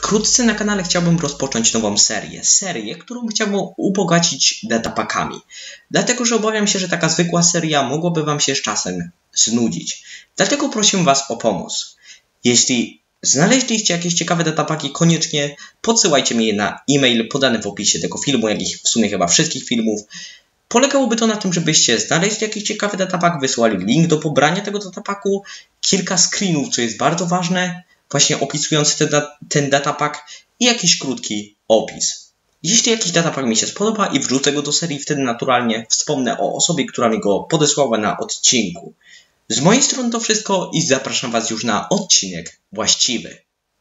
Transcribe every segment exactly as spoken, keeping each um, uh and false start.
Wkrótce na kanale chciałbym rozpocząć nową serię. Serię, którą chciałbym ubogacić datapackami. Dlatego, że obawiam się, że taka zwykła seria mogłaby wam się z czasem znudzić. Dlatego prosiłem was o pomoc. Jeśli znaleźliście jakieś ciekawe datapaki, koniecznie podsyłajcie mi je na e-mail podany w opisie tego filmu, jak i w sumie chyba wszystkich filmów. Polegałoby to na tym, żebyście znaleźli jakiś ciekawy datapak, wysłali link do pobrania tego datapaku, kilka screenów, co jest bardzo ważne, właśnie opisujący ten, dat ten datapak i jakiś krótki opis. Jeśli jakiś datapak mi się spodoba i wrzucę go do serii, wtedy naturalnie wspomnę o osobie, która mi go podesłała na odcinku. Z mojej strony to wszystko i zapraszam was już na odcinek właściwy.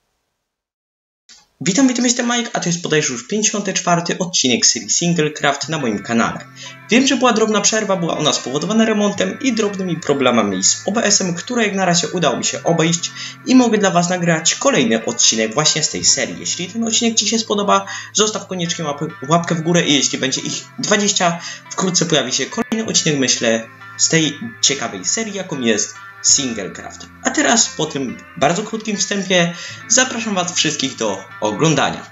Witam, witam, jestem Mike, a to jest bodajże już pięćdziesiąty czwarty odcinek serii Singlecraft na moim kanale. Wiem, że była drobna przerwa, była ona spowodowana remontem i drobnymi problemami z O B S-em, które jak na razie udało mi się obejść i mogę dla was nagrać kolejny odcinek właśnie z tej serii. Jeśli ten odcinek ci się spodoba, zostaw koniecznie łapkę w górę i jeśli będzie ich dwadzieścia, wkrótce pojawi się kolejny odcinek, myślę, z tej ciekawej serii, jaką jest Singlecraft. A teraz po tym bardzo krótkim wstępie zapraszam was wszystkich do oglądania.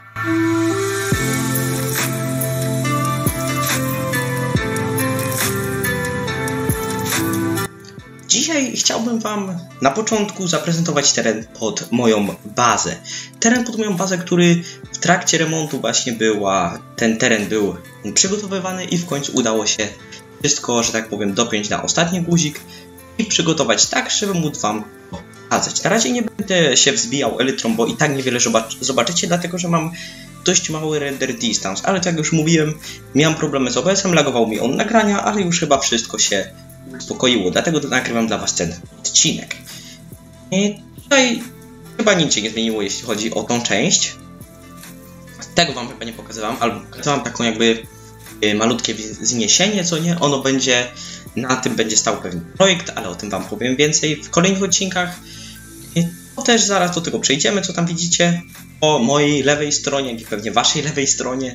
Dzisiaj chciałbym wam na początku zaprezentować teren pod moją bazę. Teren pod moją bazę, który w trakcie remontu właśnie była, ten teren był przygotowywany i w końcu udało się wszystko, że tak powiem, dopiąć na ostatni guzik i przygotować tak, żeby móc wam pokazać. Na razie nie będę się wzbijał elytrą, bo i tak niewiele zobaczycie, dlatego że mam dość mały render distance, ale tak jak już mówiłem, miałem problemy z O B S-em, lagował mi on nagrania, ale już chyba wszystko się uspokoiło, dlatego to nagrywam dla was ten odcinek. I tutaj chyba nic się nie zmieniło, jeśli chodzi o tą część. Tego wam chyba nie pokazywałem, albo pokazywałem taką jakby malutkie zniesienie, co nie, ono będzie, na tym będzie stał pewien projekt, ale o tym wam powiem więcej w kolejnych odcinkach. I to też zaraz do tego przejdziemy, co tam widzicie po mojej lewej stronie, jak i pewnie waszej lewej stronie.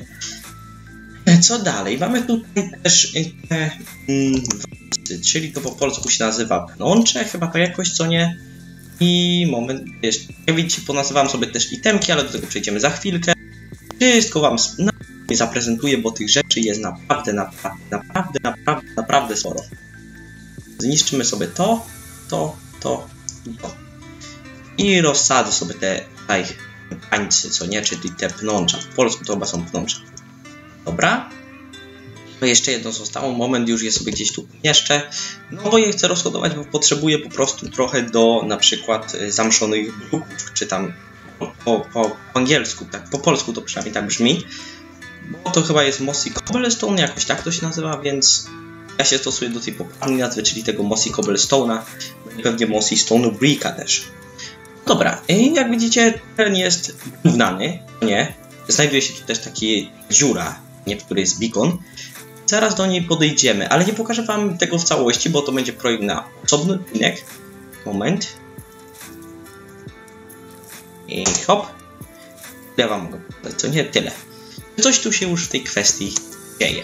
Co dalej? Mamy tutaj też te, mm, czyli to po polsku się nazywa pnącze, chyba tak jakoś, co nie. I moment, jeszcze, jak widzicie, ponazywam sobie też itemki, ale do tego przejdziemy za chwilkę. Wszystko wam nie zaprezentuję, bo tych rzeczy jest naprawdę, naprawdę, naprawdę, naprawdę, naprawdę sporo. Zniszczymy sobie to, to, to i to. I rozsadzę sobie te tutaj pańcy, co nie, czyli te pnącza. W polsku to chyba są pnącza. Dobra. To jeszcze jedno zostało, moment, już je sobie gdzieś tu umieszczę. No bo je chcę rozhodować, bo potrzebuję po prostu trochę do na przykład zamszonych bruków, czy tam po, po, po angielsku, tak, po polsku to przynajmniej tak brzmi. Bo to chyba jest Mossy Cobblestone, jakoś tak to się nazywa, więc ja się stosuję do tej popularnej nazwy, czyli tego Mossy Cobblestone'a, pewnie Mossy Stone Bricka też. Dobra, i jak widzicie, teren jest równany, nie? Znajduje się tu też taka dziura, nie, w której jest beacon. Zaraz do niej podejdziemy, ale nie pokażę wam tego w całości, bo to będzie projekt na osobny odcinek. Moment. I hop. Ja wam mogę powiedzieć, co nie, tyle. Coś tu się już w tej kwestii dzieje.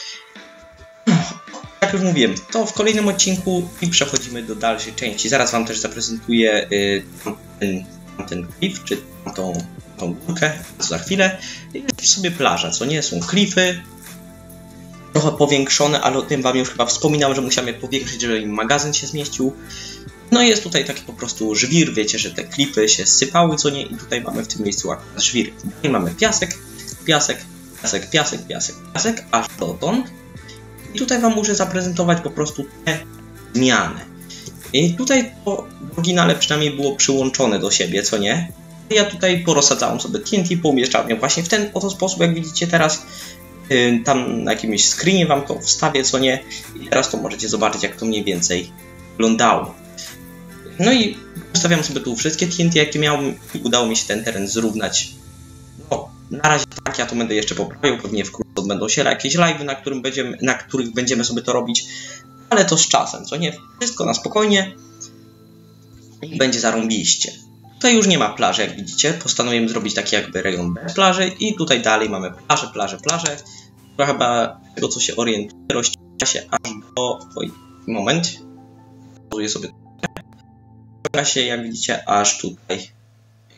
Jak już mówiłem, to w kolejnym odcinku i przechodzimy do dalszej części. Zaraz wam też zaprezentuję y, ten, ten klif, czy tą, tą górkę, za chwilę. Jest sobie plaża, co nie? Są klify, trochę powiększone, ale o tym wam już chyba wspominałem, że musiałem je powiększyć, żeby im magazyn się zmieścił. No i jest tutaj taki po prostu żwir, wiecie, że te klify się sypały, co nie? I tutaj mamy w tym miejscu akurat żwir. Tutaj mamy piasek, piasek, piasek, piasek, piasek, piasek, aż dotąd. I tutaj wam muszę zaprezentować po prostu te zmiany. I tutaj to w oryginale przynajmniej było przyłączone do siebie, co nie? Ja tutaj porozsadzałem sobie T N T, poumieszczałem ją właśnie w ten oto sposób, jak widzicie teraz. Yy, tam na jakimś screenie wam to wstawię, co nie? I teraz to możecie zobaczyć, jak to mniej więcej wyglądało. No i ustawiam sobie tu wszystkie T N T, jakie miałem i udało mi się ten teren zrównać. No, na razie tak, ja to będę jeszcze poprawił, pewnie wkrótce odbędą się jakieś live'y, na, którym będziemy, na których będziemy sobie to robić, ale to z czasem, co nie? Wszystko na spokojnie i będzie zarąbiście. Tutaj już nie ma plaży, jak widzicie, postanowiłem zrobić taki jakby rejon bez plaży i tutaj dalej mamy plażę, plażę, plażę, która chyba tego, co się orientuje, rozciąga się aż do... Oj, moment, pozuję sobie się, jak widzicie, aż tutaj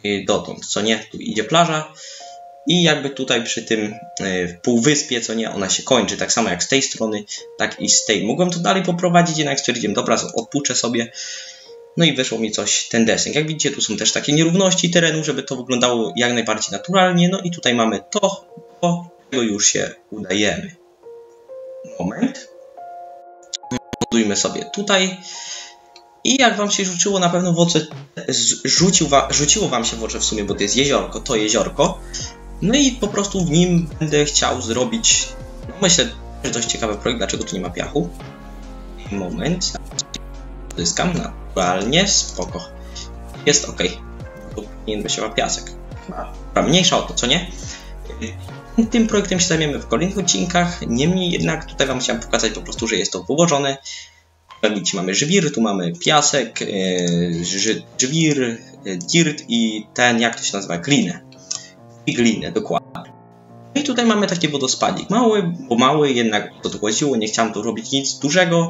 dotąd, co nie? Tu idzie plaża i jakby tutaj przy tym yy, półwyspie, co nie? Ona się kończy, tak samo jak z tej strony, tak i z tej. Mogłem to dalej poprowadzić, jednak stwierdziłem, dobra, odpuczę sobie. No i wyszło mi coś, ten deseń. Jak widzicie, tu są też takie nierówności terenu, żeby to wyglądało jak najbardziej naturalnie. No i tutaj mamy to, do czego już się udajemy. Moment. Budujmy sobie tutaj. I jak wam się rzuciło na pewno w oczy, rzucił wa, rzuciło wam się w oczy w sumie, bo to jest jeziorko, to jeziorko. No i po prostu w nim będę chciał zrobić, no myślę, że dość ciekawy projekt, dlaczego tu nie ma piachu. Moment. Zyskam naturalnie, spoko. Jest ok. Tu powinien być chyba piasek. Chyba mniejsza o to, co nie? Tym projektem się zajmiemy w kolejnych odcinkach. Niemniej jednak tutaj wam chciałem pokazać po prostu, że jest to wyłożone. Widzicie, mamy żwir, tu mamy piasek, yy, żwir, dirt i ten, jak to się nazywa, glinę. I glinę, dokładnie. No i tutaj mamy taki wodospadzik. Mały, bo mały, jednak o to chodziło, nie chciałem tu robić nic dużego.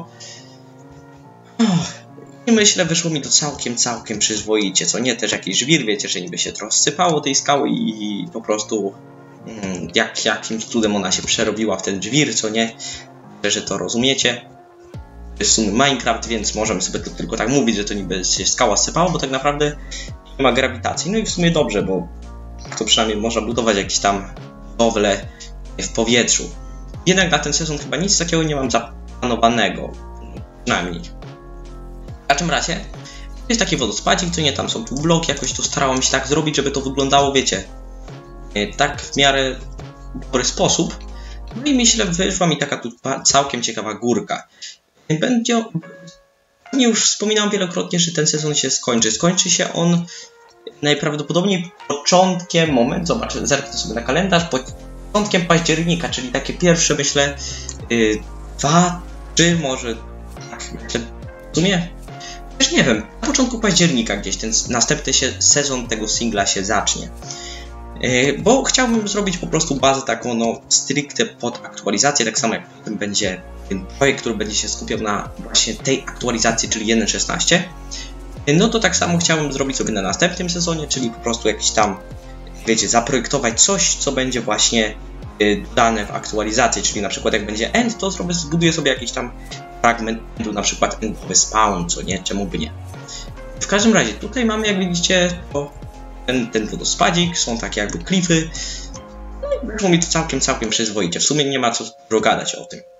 I myślę, wyszło mi to całkiem, całkiem przyzwoicie, co nie? Też jakiś żwir, wiecie, że niby się trochę sypało tej skały i po prostu mm, jak, jakimś cudem ona się przerobiła w ten żwir, co nie? Że to rozumiecie. To jest w sumie Minecraft, więc możemy sobie to tylko tak mówić, że to niby się skała sypała, bo tak naprawdę nie ma grawitacji. No i w sumie dobrze, bo to przynajmniej można budować jakieś tam budowle w powietrzu. Jednak na ten sezon chyba nic takiego nie mam zaplanowanego. Przynajmniej. W każdym razie jest taki wodospadzik, co nie, tam są tu bloki, jakoś tu starałem się tak zrobić, żeby to wyglądało, wiecie, tak w miarę dobry sposób. No i myślę, wyszła mi taka tu całkiem ciekawa górka. Będzie, już wspominałem wielokrotnie, że ten sezon się skończy. Skończy się on najprawdopodobniej początkiem, moment, zobaczę, zerknę sobie na kalendarz, początkiem października, czyli takie pierwsze, myślę, yy, dwa, trzy, może, tak, myślę, w sumie, też nie wiem, na początku października gdzieś ten następny się, sezon tego singla się zacznie. Yy, bo chciałbym zrobić po prostu bazę taką, no, stricte pod aktualizację, tak samo jak potem będzie ten projekt, który będzie się skupiał na właśnie tej aktualizacji, czyli jeden szesnaście. No to tak samo chciałbym zrobić sobie na następnym sezonie, czyli po prostu jakiś tam, wiecie, zaprojektować coś, co będzie właśnie dodane w aktualizacji, czyli na przykład jak będzie end, to zrobię, zbuduję sobie jakiś tam fragment endu, na przykład endowy spawn, co nie, czemu by nie. W każdym razie, tutaj mamy, jak widzicie, to ten, ten wodospadzik, są takie jakby klify, no i wyszło mi to całkiem, całkiem przyzwoicie, w sumie nie ma co dużo gadać o tym.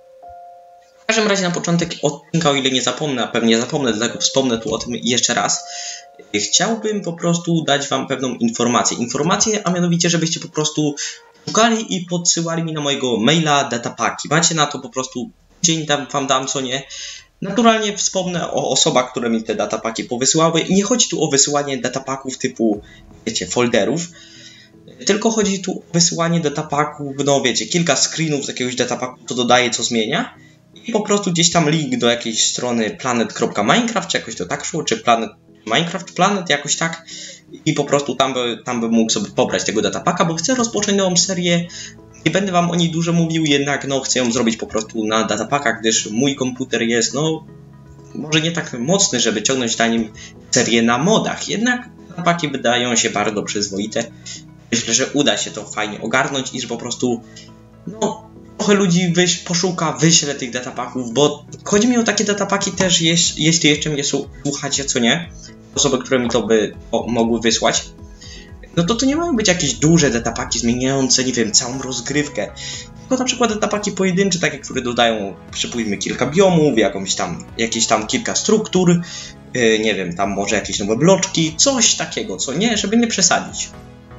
W każdym razie na początek odcinka, o ile nie zapomnę, a pewnie zapomnę, dlatego wspomnę tu o tym jeszcze raz. Chciałbym po prostu dać wam pewną informację. Informację, a mianowicie, żebyście po prostu szukali i podsyłali mi na mojego maila datapaki. Macie na to po prostu dzień dam, wam dam, co nie. Naturalnie wspomnę o osobach, które mi te datapaki powysyłały. I nie chodzi tu o wysyłanie datapaków typu, wiecie, folderów. Tylko chodzi tu o wysyłanie datapaków, no wiecie, kilka screenów z jakiegoś datapaku, co dodaje, co zmienia. I po prostu gdzieś tam link do jakiejś strony planet kropka minecraft, czy jakoś to tak szło, czy planet, Minecraft Planet, jakoś tak. I po prostu tam by, tam bym mógł sobie pobrać tego datapaka, bo chcę rozpocząć nową serię. Nie będę wam o niej dużo mówił, jednak no chcę ją zrobić po prostu na datapakach, gdyż mój komputer jest, no może nie tak mocny, żeby ciągnąć na nim serię na modach. Jednak datapaki wydają się bardzo przyzwoite. Myślę, że uda się to fajnie ogarnąć i że po prostu, no, trochę ludzi wyś, poszuka, wyśle tych datapaków, bo chodzi mi o takie datapaki też, jeś, jeśli jeszcze mnie słuchacie, co nie, osoby, które mi to by o, mogły wysłać, no to to nie mają być jakieś duże datapaki zmieniające, nie wiem, całą rozgrywkę, tylko na przykład datapaki pojedyncze, takie, które dodają, przypójmy, kilka biomów, jakąś tam, jakieś tam kilka struktur, yy, nie wiem, tam może jakieś nowe bloczki, coś takiego, co nie, żeby nie przesadzić,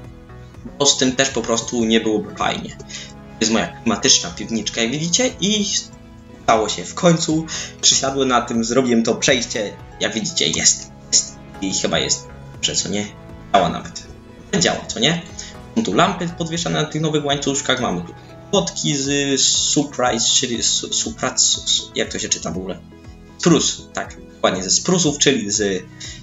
bo z tym też po prostu nie byłoby fajnie. To jest moja klimatyczna piwniczka, jak widzicie, i stało się w końcu. Przysiadłem na tym, zrobiłem to przejście, jak widzicie, jest, jest i chyba jest dobrze, co nie? Działa nawet. Działa, co nie? Są tu lampy podwieszane na tych nowych łańcuszkach, mamy tu płotki z surprise, czyli z supras, jak to się czyta w ogóle? Spruce, tak, dokładnie, ze sprusów, czyli z...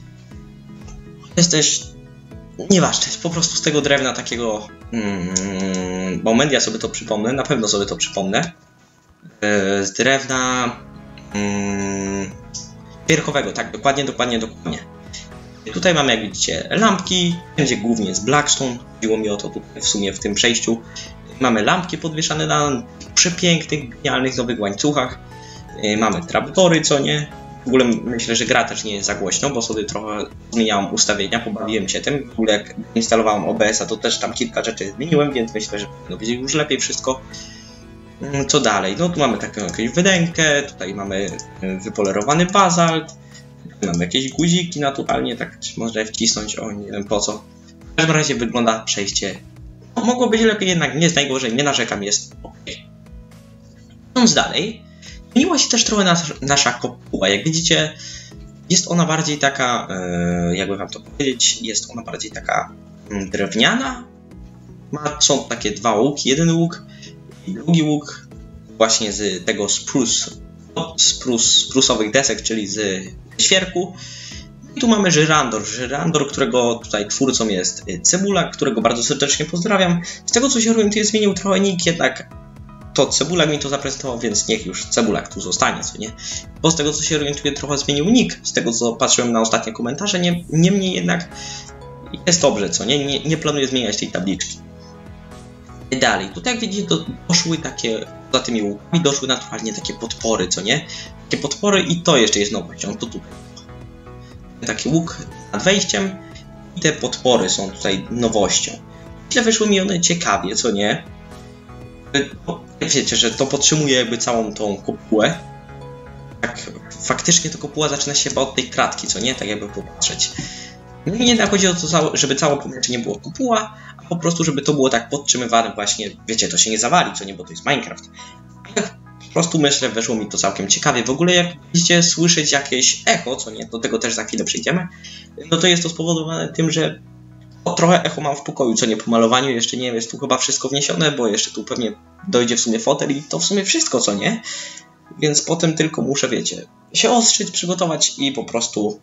Jest też... Nieważne, po prostu z tego drewna takiego... Mm, moment, ja sobie to przypomnę, na pewno sobie to przypomnę. Yy, z drewna... Mm, wierchowego, tak, dokładnie, dokładnie, dokładnie. Tutaj mamy, jak widzicie, lampki, będzie głównie z Blackstone, chodziło mi o to tutaj w sumie w tym przejściu. Mamy lampki podwieszane na przepięknych, genialnych nowych łańcuchach. Mamy trapdory, co nie? W ogóle myślę, że gra też nie jest za głośno, bo sobie trochę zmieniałem ustawienia, pobawiłem się tym. W ogóle jak instalowałem O B S a, to też tam kilka rzeczy zmieniłem, więc myślę, że no, będzie już lepiej wszystko. Co dalej? No tu mamy taką jakąś wydękę, tutaj mamy wypolerowany bazalt, tutaj mamy jakieś guziki naturalnie, tak można je wcisnąć, o nie wiem po co. W każdym razie wygląda przejście. No, mogło być lepiej, jednak nie jest najgorzej, nie narzekam, jest ok. Idąc dalej, zmieniła się też trochę nas, nasza kopuła. Jak widzicie, jest ona bardziej taka, yy, jakby wam to powiedzieć, jest ona bardziej taka yy, drewniana. Ma, są takie dwa łuki, jeden łuk i drugi łuk właśnie z tego spruce, spruce, spruce'owych desek, czyli z świerku. I tu mamy żyrandor, żyrandor, którego tutaj twórcą jest Cebula, którego bardzo serdecznie pozdrawiam. Z tego co się orientuję, zmienił trochę nick, jednak to Cebula mi to zaprezentował, więc niech już Cebulak tu zostanie, co nie? Bo z tego co się orientuję, trochę zmienił nick, z tego co patrzyłem na ostatnie komentarze, nie, niemniej jednak jest dobrze, co nie? Nie, nie planuję zmieniać tej tabliczki. Dalej, tutaj jak widzicie, do, doszły takie, za tymi łukami doszły naturalnie takie podpory, co nie? Takie podpory i to jeszcze jest nowością, to tutaj. Taki łuk nad wejściem i te podpory są tutaj nowością. Myślę, wyszły mi one ciekawie, co nie? No, wiecie, że to podtrzymuje jakby całą tą kopułę. Tak, faktycznie to kopuła zaczyna się chyba od tej kratki, co nie? Tak jakby popatrzeć. No i nie chodzi o to, żeby całe pomieszczenie nie było kopuła, a po prostu, żeby to było tak podtrzymywane właśnie, wiecie, to się nie zawali, co nie, bo to jest Minecraft. Po prostu myślę, weszło mi to całkiem ciekawie. W ogóle jak widzicie słyszeć jakieś echo, co nie, do tego też za chwilę przejdziemy, no to jest to spowodowane tym, że o, trochę echo mam w pokoju, co nie, po malowaniu, jeszcze nie jest tu chyba wszystko wniesione, bo jeszcze tu pewnie dojdzie w sumie fotel i to w sumie wszystko, co nie. Więc potem tylko muszę, wiecie, się ostrzyć, przygotować i po prostu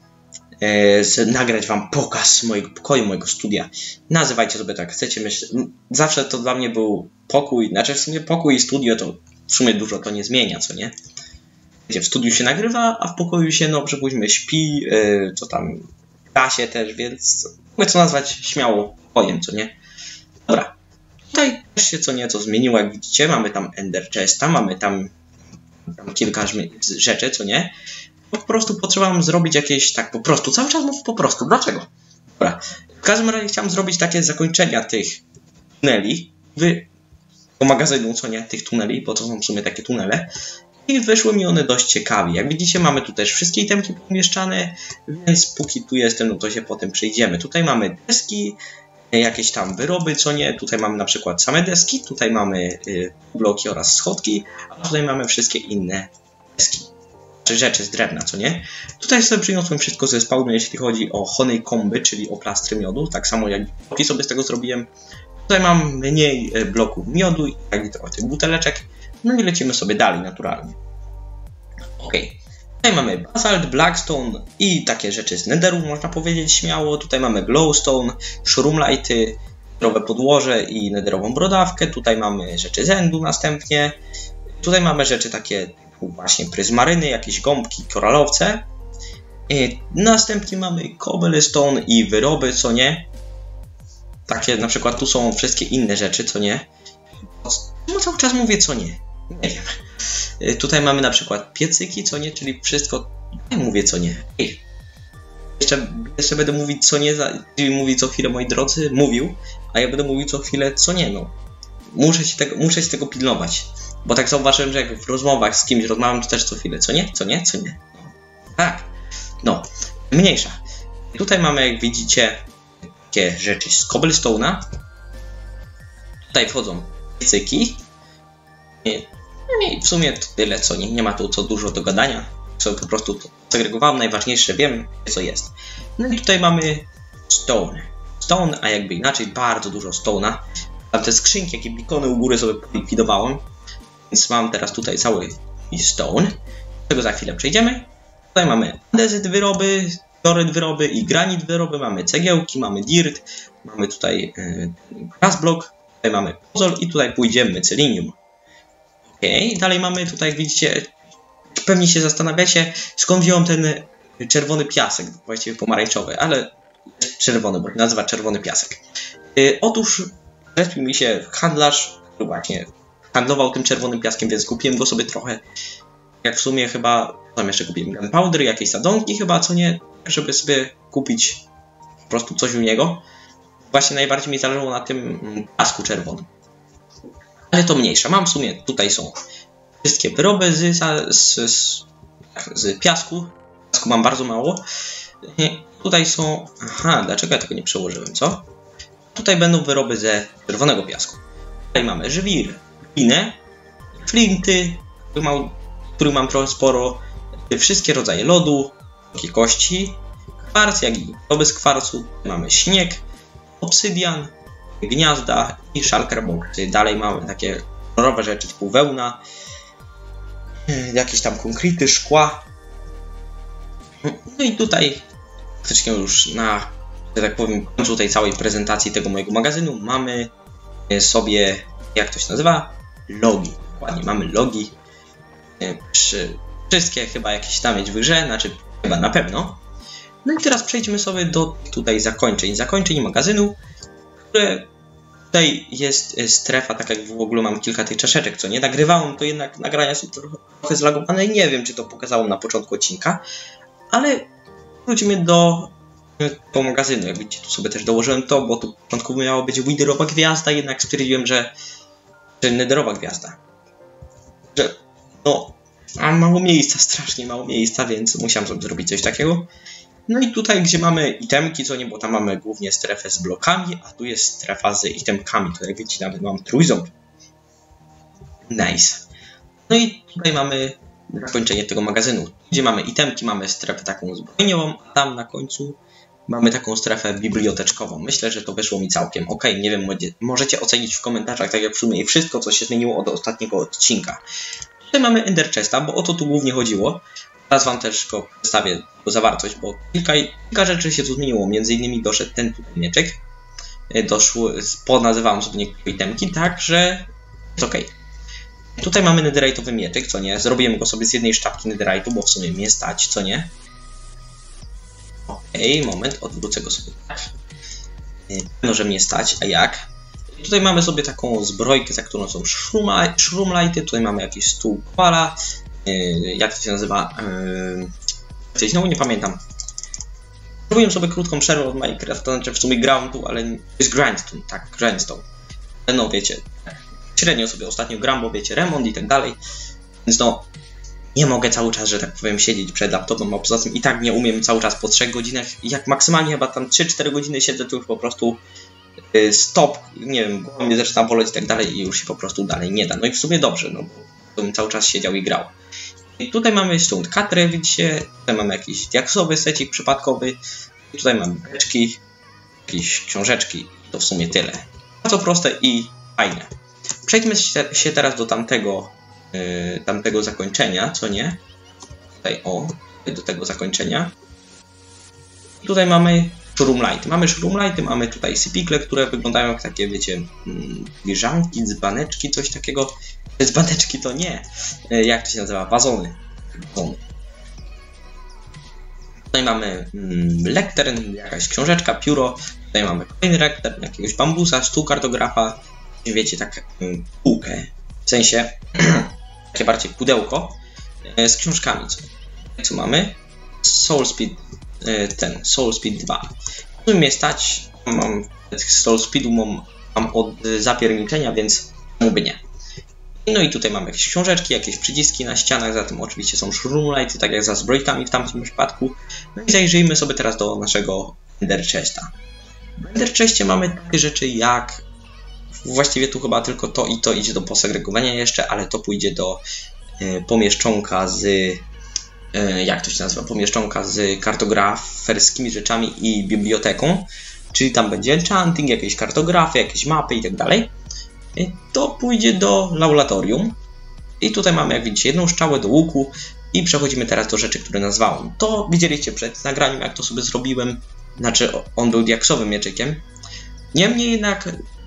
e, nagrać wam pokaz mojego pokoju, mojego studia. Nazywajcie sobie tak chcecie, myślę, zawsze to dla mnie był pokój, znaczy w sumie pokój i studio to w sumie dużo to nie zmienia, co nie? Wiecie, w studiu się nagrywa, a w pokoju się, no przypuśćmy, śpi, yy, co tam, gra się też, więc mogę to nazwać śmiało pokojem, co nie? Dobra, tutaj też się co nieco zmieniło, jak widzicie, mamy tam Ender Chesta, mamy tam, tam kilka rzeczy, co nie? Po prostu potrzebowałem zrobić jakieś, tak po prostu, cały czas mówię po prostu, dlaczego? Dobra, w każdym razie chciałem zrobić takie zakończenia tych tuneli, wy magazynu, co nie, tych tuneli, bo to są w sumie takie tunele i wyszły mi one dość ciekawie. Jak widzicie, mamy tu też wszystkie itemki pomieszczane, więc póki tu jestem, no to się potem przejdziemy. Tutaj mamy deski, jakieś tam wyroby, co nie, tutaj mamy na przykład same deski, tutaj mamy y, bloki oraz schodki, a tutaj mamy wszystkie inne deski, czy rzeczy z drewna, co nie. Tutaj sobie przyniosłem wszystko ze spawnu, jeśli chodzi o honeycomby, czyli o plastry miodu, tak samo jak bloki sobie z tego zrobiłem. Tutaj mam mniej bloków miodu i tak trochę tych buteleczek. No i lecimy sobie dalej naturalnie. Ok. Tutaj mamy basalt, blackstone i takie rzeczy z netheru, można powiedzieć śmiało. Tutaj mamy glowstone, shroomlighty, netherowe podłoże i netherową brodawkę. Tutaj mamy rzeczy z endu następnie. Tutaj mamy rzeczy takie typu właśnie pryzmaryny, jakieś gąbki, koralowce. I następnie mamy cobblestone i wyroby, co nie. Takie na przykład tu są wszystkie inne rzeczy, co nie? No cały czas mówię co nie. Nie wiem. Tutaj mamy na przykład piecyki, co nie, czyli wszystko. Nie mówię co nie. Ej. Jeszcze, jeszcze będę mówić co nie, mówi co chwilę, moi drodzy, mówił, a ja będę mówił co chwilę co nie, no. Muszę się tego, muszę się tego pilnować. Bo tak zauważyłem, że jak w rozmowach z kimś rozmawiam, to też co chwilę, co nie, co nie, co nie. No. Tak. No. Mniejsza. Tutaj mamy, jak widzicie, takie rzeczy z cobblestone'a. Tutaj wchodzą piecyki. I w sumie to tyle, co nie, nie ma tu co dużo do gadania. Sobie po prostu to segregowałem, najważniejsze wiem, co jest. No i tutaj mamy stone. Stone, a jakby inaczej, bardzo dużo stone'a. Tam te skrzynki, jakie bikony u góry sobie likwidowałem. Więc mam teraz tutaj cały stone. Do tego za chwilę przejdziemy. Tutaj mamy andezyt wyroby, fioryt wyroby i granit wyroby. Mamy cegiełki, mamy dirt, mamy tutaj yy, glassblock, tutaj mamy pozol i tutaj pójdziemy mycelinium. Ok, dalej mamy tutaj, jak widzicie, pewnie się zastanawiacie, skąd wziąłem ten czerwony piasek, właściwie pomarańczowy, ale czerwony, bo się nazywa czerwony piasek. Yy, otóż zrespił mi się handlarz, który właśnie handlował tym czerwonym piaskiem, więc kupiłem go sobie trochę. Jak w sumie chyba, tam jeszcze kupiłem gunpowder, jakieś sadzonki chyba, co nie, żeby sobie kupić po prostu coś u niego. Właśnie najbardziej mi zależało na tym piasku czerwonym. Ale to mniejsza. Mam w sumie, tutaj są wszystkie wyroby z, z, z, z piasku. Piasku mam bardzo mało. Tutaj są... Aha, dlaczego ja tego nie przełożyłem, co? Tutaj będą wyroby ze czerwonego piasku. Tutaj mamy żwir, glinę, flinty, których mam, których mam trochę sporo, wszystkie rodzaje lodu, kości, kwarc, jak i wyroby z kwarcu. Mamy śnieg, obsydian, gniazda i shulker boxy. Dalej mamy takie kolorowe rzeczy typu wełna, jakieś tam konkrety, szkła. No i tutaj faktycznie już na, że tak powiem, końcu tej całej prezentacji tego mojego magazynu mamy sobie, jak to się nazywa? Logi. Dokładnie, mamy logi. Przy, wszystkie chyba jakieś tam mieć w grze, znaczy chyba na pewno. No i teraz przejdźmy sobie do tutaj zakończeń. Zakończeń magazynu, które tutaj jest strefa, tak jak w ogóle mam kilka tych czaszeczek, co nie nagrywałem, to jednak nagrania są trochę, trochę zlagowane i nie wiem, czy to pokazało na początku odcinka, ale wrócimy do tego magazynu. Jak widzicie, tu sobie też dołożyłem to, bo tu w początku miało być Witherowa gwiazda, jednak stwierdziłem, że, że Netherowa gwiazda. Że no, mam mało miejsca, strasznie mało miejsca, więc musiałem sobie zrobić coś takiego. No i tutaj, gdzie mamy itemki, co nie, bo tam mamy głównie strefę z blokami, a tu jest strefa z itemkami. Tutaj widzicie, nawet mam trójząb. Nice. No i tutaj mamy zakończenie tego magazynu. Gdzie mamy itemki, mamy strefę taką zbrojeniową, a tam na końcu mamy taką strefę biblioteczkową. Myślę, że to wyszło mi całkiem ok. Nie wiem, możecie ocenić w komentarzach, tak jak w sumie wszystko, co się zmieniło od ostatniego odcinka. Tutaj mamy Ender Chesta, bo o to tu głównie chodziło. Teraz wam też go przedstawię zawartość, bo kilka, kilka rzeczy się tu zmieniło. Między innymi doszedł ten tutaj mieczek. Doszły, ponazywałem sobie niektóre itemki, tak, że jest ok. Tutaj mamy netherite'owy mieczek, co nie. Zrobiłem go sobie z jednej sztabki netherite'u, bo w sumie mnie stać, co nie. Okej, okay, moment, odwrócę go sobie tak. No, że mnie stać, a jak? Tutaj mamy sobie taką zbrojkę, za którą są shroomlighty. Tutaj mamy jakiś stół kwala. Jak to się nazywa? Yy, znowu nie pamiętam. Zrobiłem sobie krótką przerwę od Minecrafta, to znaczy w sumie grałem tu, ale to jest grindstone, tak, grindstone. No wiecie, średnio sobie ostatnio gram, bo wiecie, remont i tak dalej. Więc no, nie mogę cały czas, że tak powiem, siedzieć przed laptopem, a poza tym i tak nie umiem cały czas po trzech godzinach. Jak maksymalnie chyba tam trzy cztery godziny siedzę, to już po prostu yy, stop, nie wiem, głowa mnie zaczyna boleć i tak dalej i już się po prostu dalej nie da. No i w sumie dobrze, no bo bym cały czas siedział i grał. I tutaj mamy stąd katrę, widzicie, tutaj mamy jakiś diaksowy secik przypadkowy, i tutaj mamy beczki, jakieś książeczki, to w sumie tyle. Bardzo proste i fajne. Przejdźmy się teraz do tamtego, yy, tamtego zakończenia, co nie? Tutaj o, do tego zakończenia. I tutaj mamy shroomlighty. Mamy shroomlighty, mamy tutaj sypikle, które wyglądają jak takie, wiecie, wieżanki, dzbaneczki, coś takiego. Dzbaneczki to nie. Jak to się nazywa? Wazony. Wazony. Tutaj mamy mm, lektern, jakaś książeczka, pióro. Tutaj mamy kolejny lektern, jakiegoś bambusa, stół kartografa. Wiecie, tak mm, półkę. W sensie, takie bardziej pudełko e, z książkami. Co, co mamy? Soul Speed, e, ten, Soul Speed dwa. Tu mnie stać, mam Soul Speedu mam, mam od zapierniczenia, więc mógłby nie. No i tutaj mamy jakieś książeczki, jakieś przyciski na ścianach, za tym oczywiście są shroomlighty, tak jak za zbrojkami w tamtym przypadku. No i zajrzyjmy sobie teraz do naszego Ender Chesta. W Ender Chestie mamy takie rzeczy jak, właściwie tu chyba tylko to i to idzie do posegregowania jeszcze, ale to pójdzie do y, pomieszczonka z, y, jak to się nazywa, pomieszczonka z kartograferskimi rzeczami i biblioteką, czyli tam będzie enchanting, jakieś kartografy, jakieś mapy i tak dalej. To pójdzie do laboratorium i tutaj mamy, jak widzicie, jedną strzałę do łuku i przechodzimy teraz do rzeczy, które nazwałem. To widzieliście przed nagraniem, jak to sobie zrobiłem, znaczy on był diaksowym mieczykiem. Niemniej jednak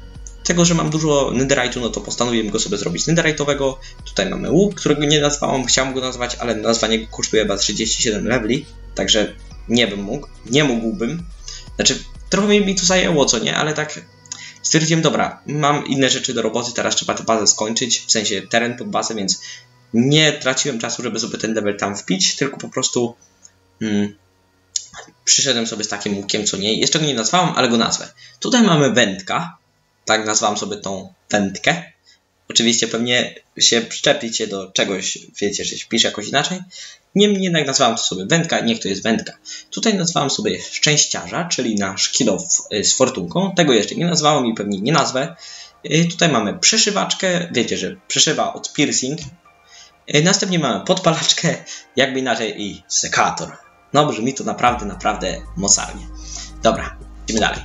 tego, że mam dużo netherite'u, no to postanowiłem go sobie zrobić netherite'owego. Tutaj mamy łuk, którego nie nazwałem, chciałem go nazwać, ale nazwanie go kosztuje chyba trzydzieści siedem leveli, także nie bym mógł, nie mógłbym. Znaczy, trochę mi to zajęło, co nie, ale tak stwierdziłem, dobra, mam inne rzeczy do roboty, teraz trzeba tę bazę skończyć, w sensie teren pod bazę, więc nie traciłem czasu, żeby sobie ten level tam wpić, tylko po prostu hmm, przyszedłem sobie z takim łukiem, co nie, jeszcze go nie nazwałem, ale go nazwę. Tutaj mamy wędka, tak nazwałem sobie tą wędkę. Oczywiście pewnie się przyczepicie do czegoś, wiecie, że się pisze jakoś inaczej. Niemniej jednak nazwałem to sobie wędka, niech to jest wędka. Tutaj nazwałem sobie szczęściarza, czyli nasz kill off z fortunką. Tego jeszcze nie nazwałem i pewnie nie nazwę. Tutaj mamy przeszywaczkę, wiecie, że przeszywa od piercing. Następnie mamy podpalaczkę, jakby inaczej i sekator. No brzmi to naprawdę, naprawdę mocarnie. Dobra, idziemy dalej.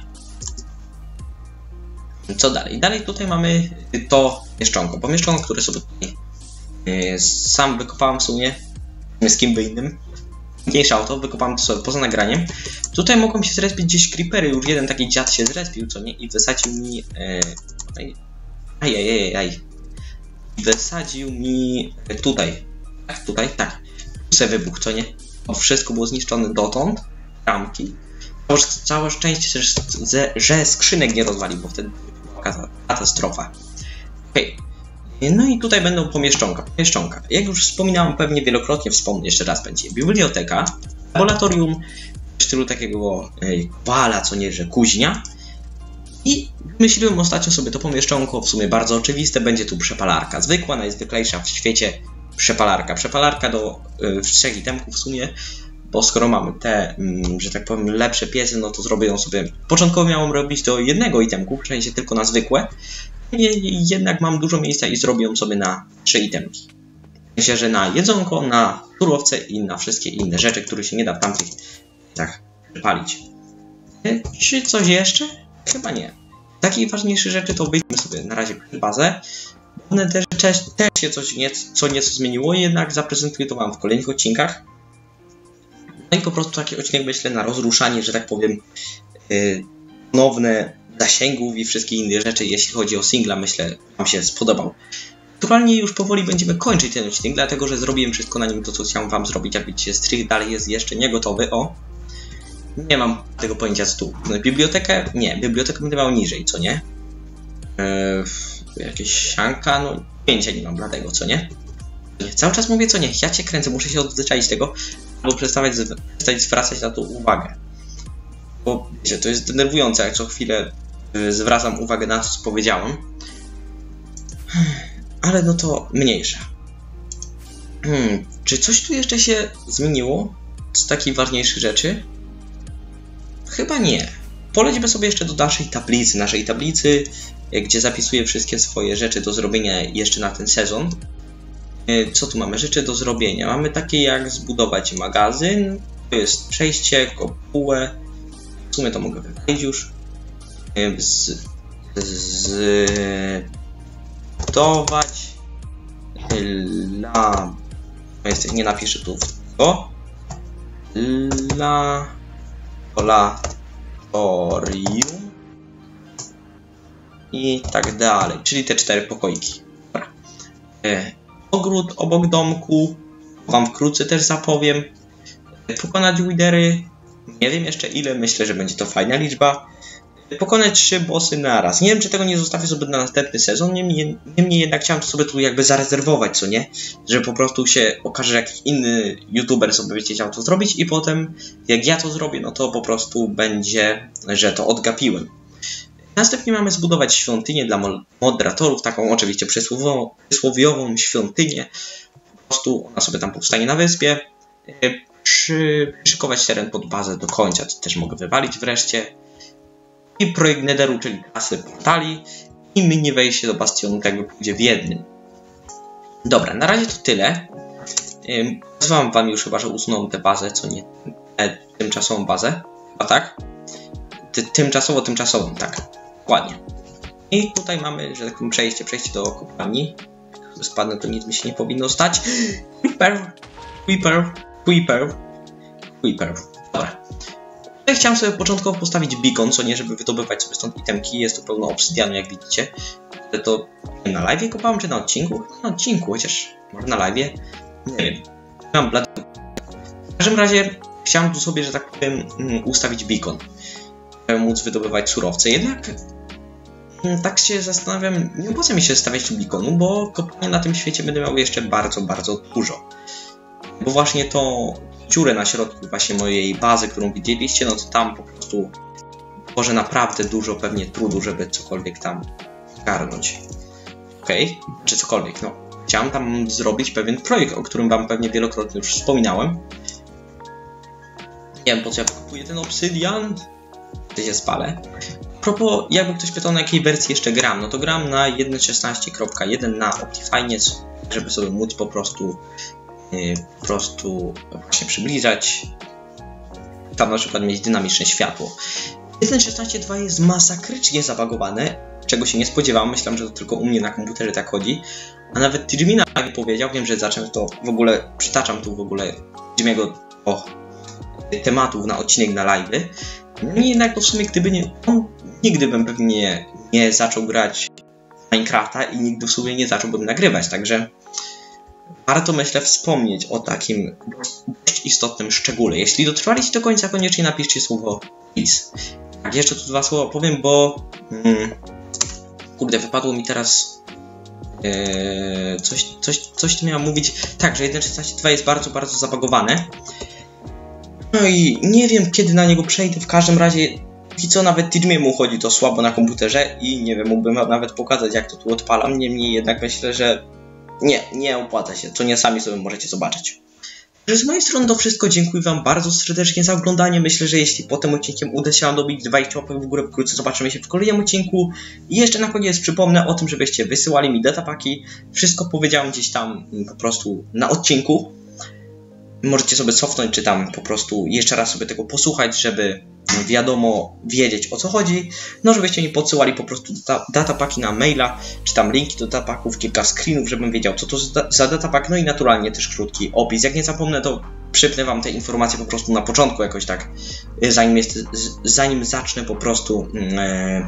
Co dalej? Dalej tutaj mamy to mieszczonko. Pomieszczonko, które sobie tutaj yy, sam wykopałem w sumie, z kim by innym. Mniejsze auto, wykopałem to sobie poza nagraniem. Tutaj mogą się zrespić gdzieś creepery, już jeden taki dziad się zrespił, co nie? I wysadził mi... Yy, ajajajaj. Wysadził mi tutaj. Tak, tutaj, tak. Tu se wybuch, co nie? O, wszystko było zniszczone dotąd. Ramki. Całe szczęście, że, że skrzynek nie rozwalił, bo wtedy była katastrofa. Okej. Okay. No i tutaj będą pomieszczonka. Pomieszczonka. Jak już wspominałem, pewnie wielokrotnie wspomnę, jeszcze raz będzie biblioteka, laboratorium w stylu takiego wala, co nie, że kuźnia. I myśliłem ostatnio sobie to pomieszczonko, w sumie bardzo oczywiste, będzie tu przepalarka. Zwykła, najzwyklejsza w świecie przepalarka. Przepalarka do y, trzech itemków w sumie. Bo skoro mamy te, że tak powiem, lepsze piecy, no to zrobię ją sobie... Początkowo miałem robić do jednego itemku, w sensie tylko na zwykłe. Jednak mam dużo miejsca i zrobię ją sobie na trzy itemki. Myślę, że na jedzonko, na surowce i na wszystkie inne rzeczy, które się nie da w tamtych tak przepalić. Czy coś jeszcze? Chyba nie. Takie ważniejsze rzeczy to wyjdźmy sobie na razie bazę. One też, też, też się coś nieco, co nieco zmieniło, jednak zaprezentuję to wam w kolejnych odcinkach. No i po prostu taki odcinek, myślę, na rozruszanie, że tak powiem, yy, ponowne zasięgów i wszystkie inne rzeczy, jeśli chodzi o singla, myślę, wam się spodobał. Aktualnie już powoli będziemy kończyć ten odcinek, dlatego że zrobiłem wszystko na nim to, co chciałem wam zrobić. Jak widzicie, strych dalej jest jeszcze nie gotowy. O! Nie mam tego pojęcia co tu. No, bibliotekę? Nie, bibliotekę będę miał niżej, co nie? Yy, jakieś sianka? No, pojęcia nie mam dla tego, co nie? Cały czas mówię co nie, ja cię kręcę, muszę się odzwyczaić tego, albo przestać, przestać zwracać na to uwagę. Bo wiecie, to jest denerwujące, jak co chwilę zwracam uwagę na to, co powiedziałem. Ale no to mniejsza. Hmm, czy coś tu jeszcze się zmieniło z takich ważniejszych rzeczy? Chyba nie. Polećmy sobie jeszcze do naszej tablicy, naszej tablicy, gdzie zapisuję wszystkie swoje rzeczy do zrobienia jeszcze na ten sezon. Co tu mamy? Rzeczy do zrobienia. Mamy takie jak zbudować magazyn. To jest przejście, kopułę. W sumie to mogę wywalić już. Z, zbudować la... Nie napiszę tu tego. Laboratorium. I tak dalej. Czyli te cztery pokoiki. Dobra. Ogród obok domku, wam wkrótce też zapowiem. Pokonać widery, nie wiem jeszcze ile, myślę, że będzie to fajna liczba. Pokonać trzy bossy naraz. Nie wiem, czy tego nie zostawię sobie na następny sezon, niemniej, niemniej jednak chciałem to sobie tu jakby zarezerwować, co nie? Że po prostu się okaże, że jakiś inny youtuber sobie będzie chciał to zrobić i potem jak ja to zrobię, no to po prostu będzie, że to odgapiłem. Następnie mamy zbudować świątynię dla moderatorów, taką oczywiście przysłowiową, przysłowiową świątynię. Po prostu ona sobie tam powstanie na wyspie. Przy, przyszykować teren pod bazę do końca, to też mogę wywalić wreszcie. I projekt Netheru, czyli kasy portali. I mini wejście do bastionu, tak jakby pójdzie w jednym. Dobra, na razie to tyle. Nazwałem wam już chyba, że usunąłem tę bazę, co nie tę tymczasową bazę. Chyba tak? Ty, tymczasowo, tymczasową, tak. Dokładnie. I tutaj mamy, że tak powiem, przejście, przejście do kopalni. Jak spadnę, to nic mi się nie powinno stać. Creeper, creeper, creeper, creeper. Dobra. Ja chciałem sobie początkowo postawić beacon, co nie, żeby wydobywać sobie stąd itemki. Jest tu pełno obsydianu, jak widzicie. To na live kopałem, czy na odcinku? Na odcinku, chociaż może na live. Nie wiem. Mam blad... W każdym razie chciałem tu sobie, że tak powiem, ustawić beacon, żeby móc wydobywać surowce. Jednak tak się zastanawiam, nie opłaca mi się stawiać tu beaconu, bo kopalnie na tym świecie będę miał jeszcze bardzo, bardzo dużo. Bo właśnie to dziurę na środku właśnie mojej bazy, którą widzieliście, no to tam po prostu tworzę naprawdę dużo pewnie trudu, żeby cokolwiek tam zgarnąć. Okej, okay. Czy cokolwiek, no. Chciałem tam zrobić pewien projekt, o którym wam pewnie wielokrotnie już wspominałem. Nie wiem, po co ja kupuję ten obsydian. Gdy się spalę. A propos, jakby ktoś pytał, na jakiej wersji jeszcze gram, no to gram na jeden szesnaście kropka jeden na Optifine, żeby sobie móc po prostu yy, po prostu właśnie przybliżać. Tam na przykład mieć dynamiczne światło. jeden szesnaście kropka dwa jest masakrycznie zabagowane, czego się nie spodziewałem. Myślałem, że to tylko u mnie na komputerze tak chodzi. A nawet Tidmina mi powiedział, wiem, że zacznę to w ogóle, przytaczam tu w ogóle Tidmiego o tematów na odcinek na live'y. No i jednak to w sumie, gdyby nie on, nigdy bym pewnie nie zaczął grać w Minecrafta i nigdy w sumie nie zacząłbym nagrywać, także warto, myślę, wspomnieć o takim dość istotnym szczególe. Jeśli dotrwaliście do końca, koniecznie napiszcie słowo please. Tak, jeszcze tu dwa słowa powiem, bo hmm, kurde, wypadło mi teraz Yy, coś, coś, coś tu miałem mówić. Tak, że jeden szesnaście dwa jest bardzo, bardzo zabagowane. No i nie wiem, kiedy na niego przejdę. W każdym razie, i co nawet Tidmiemu chodzi to słabo na komputerze i nie wiem, mógłbym wam nawet pokazać, jak to tu odpalam. Niemniej jednak myślę, że nie, nie opłaca się. Co nie, sami sobie możecie zobaczyć. Także z mojej strony to wszystko. Dziękuję wam bardzo serdecznie za oglądanie. Myślę, że jeśli po tym odcinkiem uda się wam dobić dwadzieścia łapek w górę, wkrótce zobaczymy się w kolejnym odcinku. I jeszcze na koniec przypomnę o tym, żebyście wysyłali mi datapaki. Wszystko powiedziałem gdzieś tam po prostu na odcinku. Możecie sobie cofnąć, czy tam po prostu jeszcze raz sobie tego posłuchać, żeby wiadomo, wiedzieć, o co chodzi. No, żebyście mi podsyłali po prostu data, datapaki na maila, czy tam linki do datapaków, kilka screenów, żebym wiedział, co to za, za datapak. No i naturalnie też krótki opis. Jak nie zapomnę, to przypnę wam te informacje po prostu na początku jakoś tak, zanim, jest, zanim zacznę po prostu e,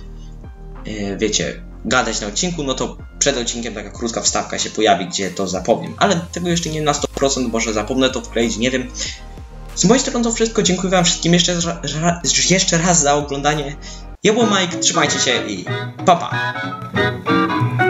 e, wiecie, gadać na odcinku, no to przed odcinkiem taka krótka wstawka się pojawi, gdzie to zapowiem. Ale tego jeszcze nie na sto procent, może zapomnę to wkleić, nie wiem. Z mojej strony to wszystko. Dziękuję wam wszystkim jeszcze, jeszcze raz za oglądanie. Ja byłem Mike, trzymajcie się i pa pa!